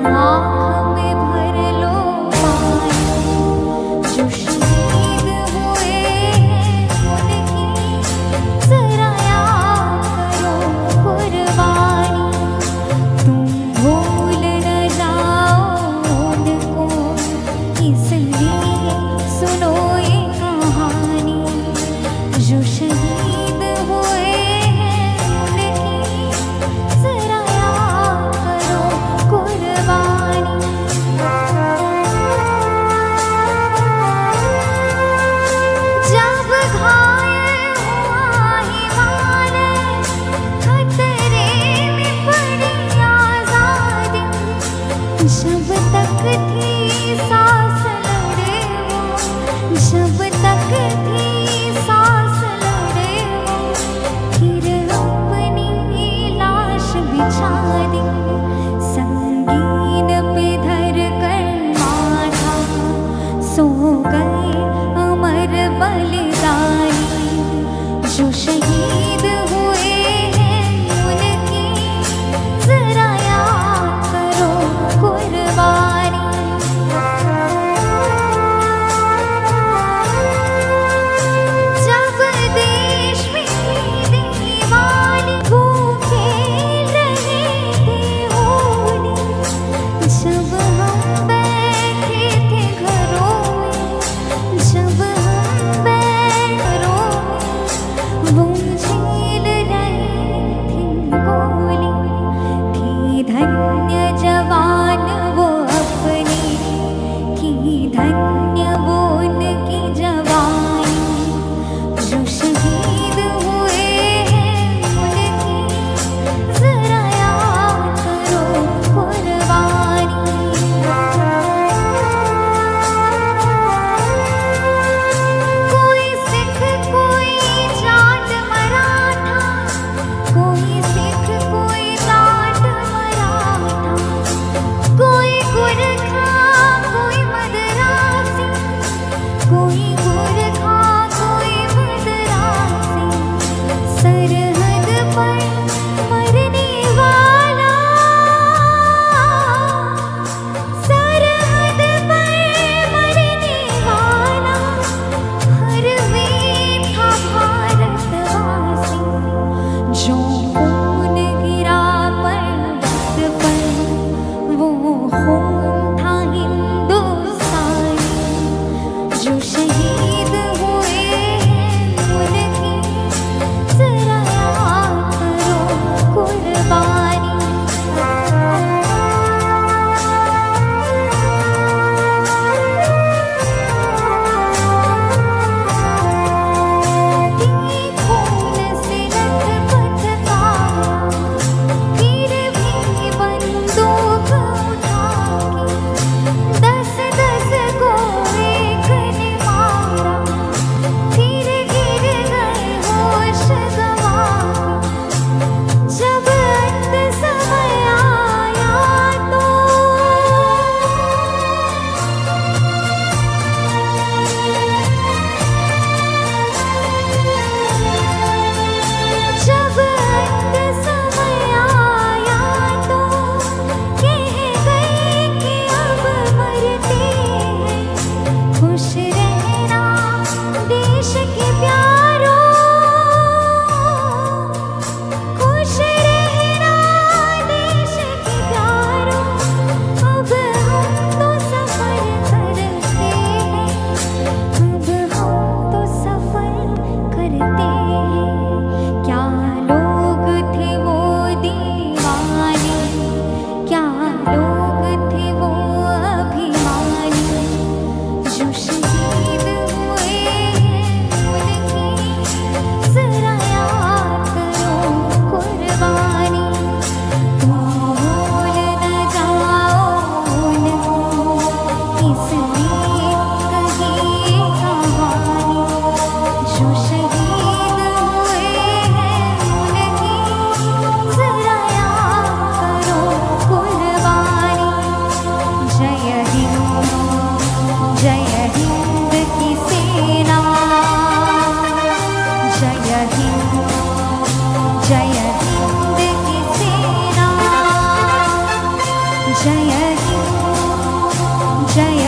आँख में भर लो पानी, जो शहीद हुए हैं उनकी जरा याद करो कुर्बानी। तुम भूल न जाओ उनको, इसलिए सुनो ये कहानी। जो शहीद हुए हैं उनकी जरा याद करो कुर्बानी। जब घायल हुआ हिमालय, खतरे में पड़ी आजादी, जब तक थी सांस लड़े वो, जब तक थी सांस लड़े वो, फिर अपनी लाश बिछा दी। संगीन पे धर कर माथा, सो गए अमर बलिदानी। जो शहीद हुए हैं उनकी जरा याद करो कुर्बानी। जब देश में थी दीवानी, वो खेल रहे थे होली, जब हम बैठे थे घरों में, जब हम घरों में, वो झेल रहे थे गोली। थी धन्य जवान वो अपनी, थी धन्य वो उनकी जवानी। जो शहीद हुए हैं उनकी जरा याद करो कुर्बानी। कोई सिख कोई जाट मराठा, कोई सिख कोई जाट मराठा, कोई गुरखा कोई मदरासी, कोई गुरखा कोई मदरासी। सरहद पर मरने वाला, सरहद पर मरने वाला, हर वीर था भारतवासी। जो खून गिरा पर्वत पर, वो खून था हिंदुस्तानी। जो शहीद हुए हैं उनकी जरा याद करो कुर्बानी। खून से लथपथ काया, फिर भी बंदूक उठा के 10-10 को एक ने मारा, फिर गिर गए होश गंवा के। जब अंत समय आया तो, जब अंत समय आया तो, कह गए कि अब मरते हैं। खुश रहना देश के प्यारों, खुश रहना देश के प्यारों। अब हम तो सफर करते हैं, अब हम तो सफर करते हैं। क्या लोग थे वो दीवाने, क्या लोग थे वो अभिमानी। जो शहीद हुए हैं उनकी जरा याद करो कुर्बानी। भूल न जाओ उनको, इसलिए कही कहानी। जो शहीद हुए हैं उनकी जरा याद करो कुर्बानी। जय हिंद, जय हिंद की सेना, जय हिंद, जय हिंद की सेना, जय जय